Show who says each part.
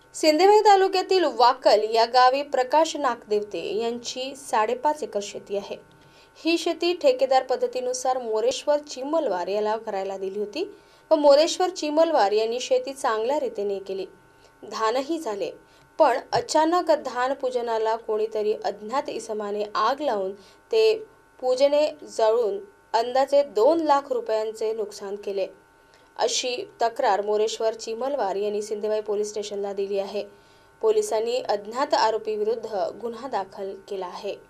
Speaker 1: सिंदेवाही तालुक्यातील वाकल या गावी प्रकाश नागदेवते यांची 5.5 एकर शेती आहे। ही शेती ठेकेदार पद्धतीनुसार मोरेश्वर चिमलवार याला करायला दिली होती व मोरेश्वर चिमलवार यांनी शेती चांगल्या रीतीने केली, धानही झाले। पण अचानक धान पूजनाला कोणीतरी अज्ञात इसमाने आग लावून ते पूजने जळून अंदाजे 2 लाख रुपयांचे नुकसान केले, अशी तक्रार मोरेश्वर चिमलवार यांनी सिंदेवाही पोलीस स्टेशनला दिली आहे। पोलिसांनी अज्ञात आरोपी विरुद्ध गुन्हा दाखल केला आहे।